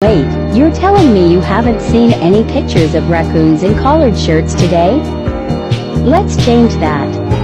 Wait, you're telling me you haven't seen any pictures of raccoons in collared shirts today? Let's change that.